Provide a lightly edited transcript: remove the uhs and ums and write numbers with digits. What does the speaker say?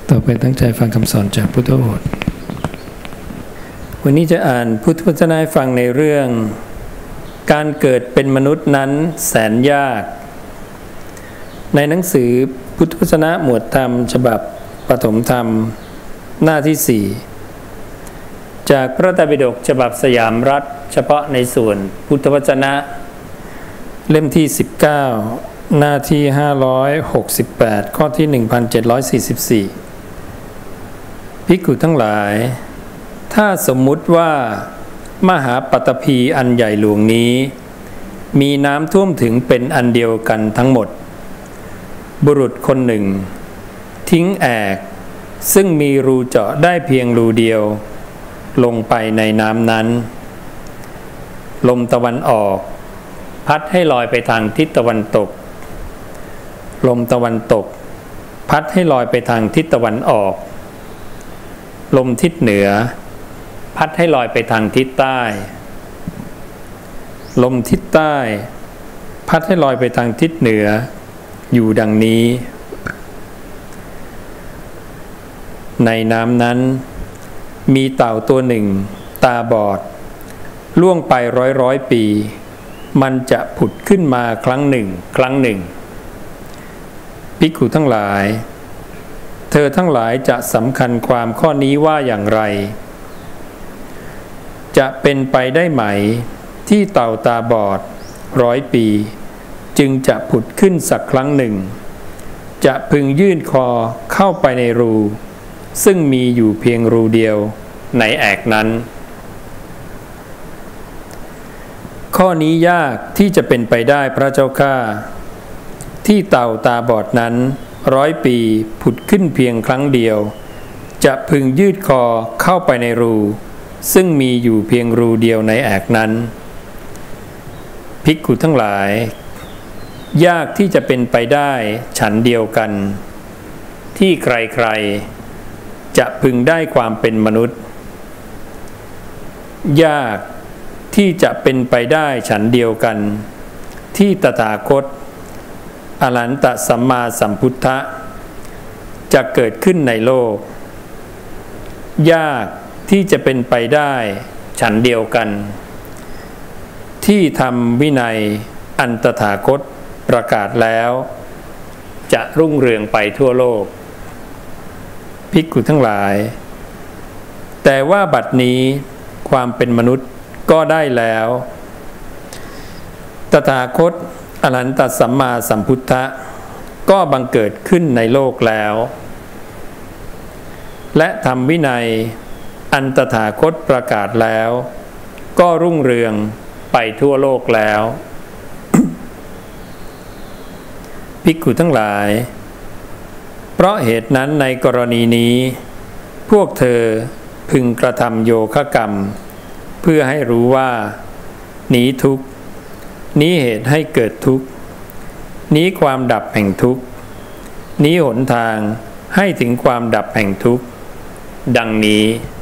ต่อไปตั้งใจฟังคำสอนจากพุทธโอษฐ์วันนี้จะอ่านพุทธวจนะให้ฟังในเรื่องการเกิดเป็นมนุษย์นั้นแสนยากในหนังสือพุทธวจนะหมวดธรรมฉบับปฐมธรรมหน้าที่4จากพระไตรปิฎกฉบับสยามรัฐเฉพาะในส่วนพุทธวจนะเล่มที่19หน้าที่568ข้อที่1744ภิกขุทั้งหลายถ้าสมมุติว่ามหาปัตตภีอันใหญ่หลวงนี้มีน้ำท่วมถึงเป็นอันเดียวกันทั้งหมดบุรุษคนหนึ่งทิ้งแอกซึ่งมีรูเจาะได้เพียงรูเดียวลงไปในน้ำนั้นลมตะวันออกพัดให้ลอยไปทางทิศตะวันตกลมตะวันตกพัดให้ลอยไปทางทิศตะวันออกลมทิศเหนือพัดให้ลอยไปทางทิศใต้ลมทิศใต้พัดให้ลอยไปทางทิศเหนืออยู่ดังนี้ในน้ำนั้นมีเต่าตัวหนึ่งตาบอดล่วงไปร้อยปีมันจะผุดขึ้นมาครั้งหนึ่งภิกขุทั้งหลายเธอทั้งหลายจะสำคัญความข้อนี้ว่าอย่างไรจะเป็นไปได้ไหมที่เต่าตาบอด100 ปีจึงจะผุดขึ้นสักครั้งหนึ่งจะพึงยื่นคอเข้าไปในรูซึ่งมีอยู่เพียงรูเดียวในแอกนั้นข้อนี้ยากที่จะเป็นไปได้พระเจ้าข้าที่เต่าตาบอดนั้น100 ปีผุดขึ้นเพียงครั้งเดียวจะพึงยืดคอเข้าไปในรูซึ่งมีอยู่เพียงรูเดียวในแอกนั้นภิกขุทั้งหลายยากที่จะเป็นไปได้ฉันเดียวกันที่ใครๆจะพึงได้ความเป็นมนุษย์ยากที่จะเป็นไปได้ฉันเดียวกันที่ตถาคตอรหันตสัมมาสัมพุทธะจะเกิดขึ้นในโลกยากที่จะเป็นไปได้ฉันเดียวกันที่ธรรมวินัยอันตถาคตประกาศแล้วจะรุ่งเรืองไปทั่วโลกภิกขุทั้งหลายแต่ว่าบัดนี้ความเป็นมนุษย์ก็ได้แล้วตถาคตอรหันตสัมมาสัมพุทธะก็บังเกิดขึ้นในโลกแล้วและธรรมวินัยอันตถาคตประกาศแล้วก็รุ่งเรืองไปทั่วโลกแล้ว ภิกขุทั้งหลายเพราะเหตุนั้นในกรณีนี้พวกเธอพึงกระทำโยคะกรรมเพื่อให้รู้ว่านี้ทุกข์นี้เหตุให้เกิดทุกข์นี้ความดับแห่งทุกข์นี้หนทางให้ถึงความดับแห่งทุกข์ดังนี้